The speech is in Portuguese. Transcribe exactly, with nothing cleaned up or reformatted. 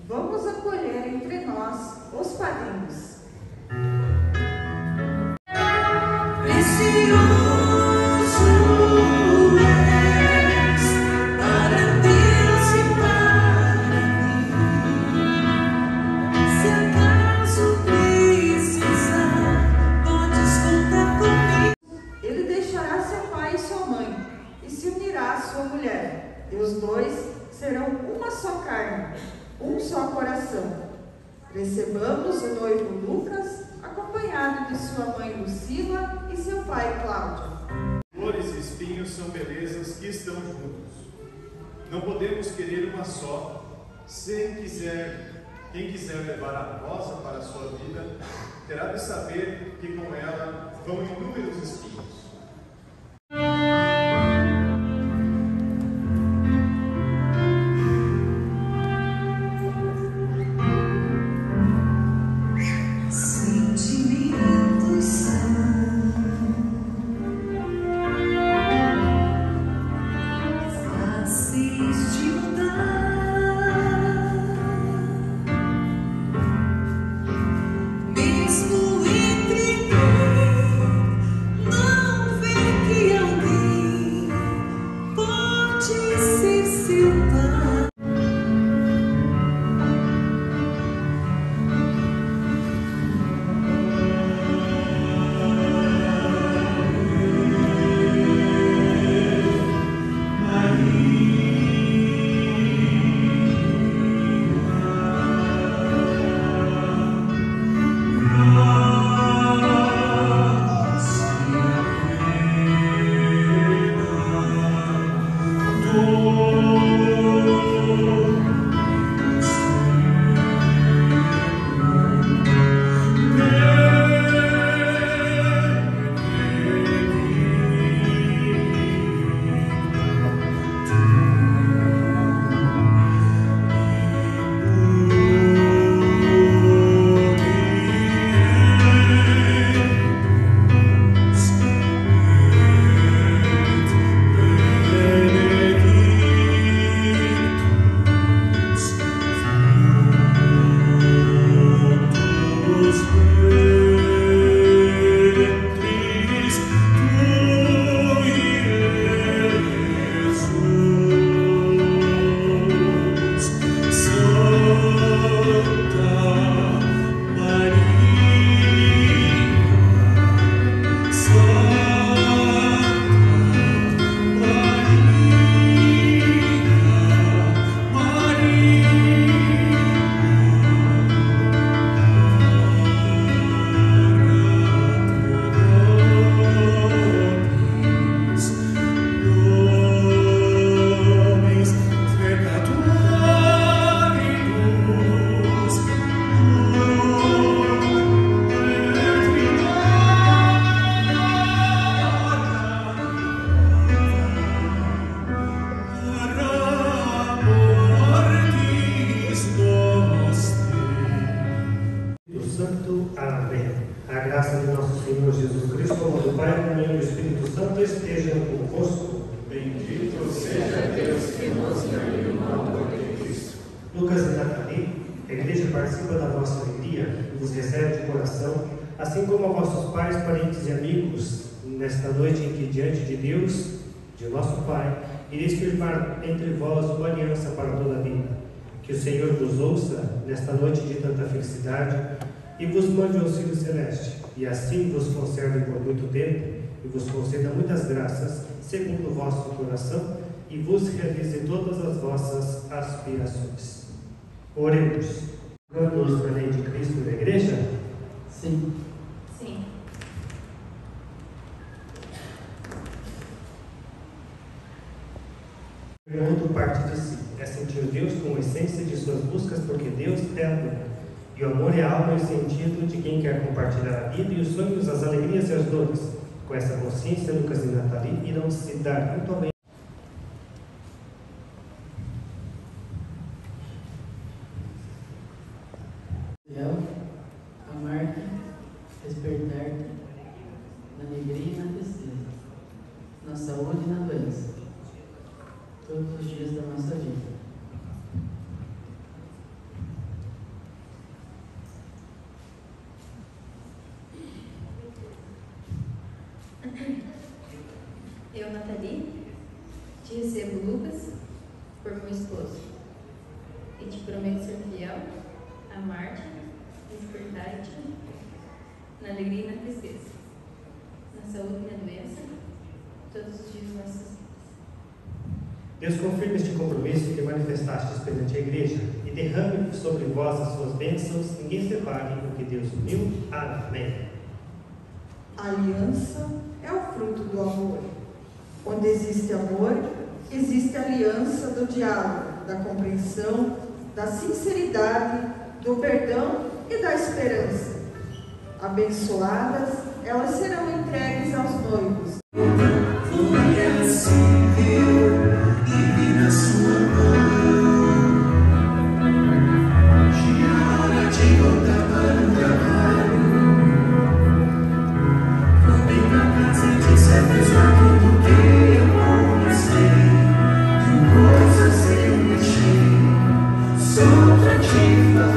Vamos acolher entre nós os padrinhos. E os dois serão uma só carne, um só coração. Recebamos o noivo Lucas, acompanhado de sua mãe Lucila e seu pai Cláudio. Flores e espinhos são belezas que estão juntos. Não podemos querer uma só. Se quiser, quem quiser levar a rosa para a sua vida, terá de saber que com ela vão inúmeros espinhos. Amém. A graça de nosso Senhor Jesus Cristo, como do Pai, e do Espírito Santo estejam convosco. Bendito seja Deus que nos uniu no amor de Cristo. Lucas e Nathalie, a igreja participa da vossa alegria e vos recebe de coração, assim como a vossos pais, parentes e amigos, nesta noite em que, diante de Deus, de nosso Pai, ireis firmar entre vós uma aliança para toda a vida. Que o Senhor vos ouça nesta noite de tanta felicidade e vos mande o auxílio celeste, e assim vos conserve por muito tempo, e vos conceda muitas graças, segundo o vosso coração, e vos realize todas as vossas aspirações. Oremos. Cantamos a lei de Cristo na igreja? Sim. Sim. Pergunto parte de si. É sentir Deus como essência de suas buscas, porque Deus é amor. E o amor é a alma e o sentido de quem quer compartilhar a vida e os sonhos, as alegrias e as dores. Com essa consciência, Lucas e Nathalie irão se dar mutuamente. Amar-te, despertar-te, na alegria e na tristeza, na saúde e na doença, todos os dias da nossa vida. eu, Nathalie, te recebo, Lucas, por meu esposo, e te prometo ser fiel, amar-te, despertar-te, na alegria e na tristeza, na saúde e na doença, todos os dias das nossas vidas. Deus confirme este compromisso que manifestastes perante a igreja e derrame sobre vós as suas bênçãos, ninguém separe o que Deus uniu. Amém. A aliança é o fruto do amor. Onde existe amor, existe aliança do diálogo, da compreensão, da sinceridade, do perdão e da esperança. Abençoadas, elas serão entregues aos noivos. Foi assim, viu, e na sua mão, tinha hora de voltar para o trabalho. Voltei pra casa e disse, apesar de tudo que eu conversei, de coisas eu deixei, só pra te falar.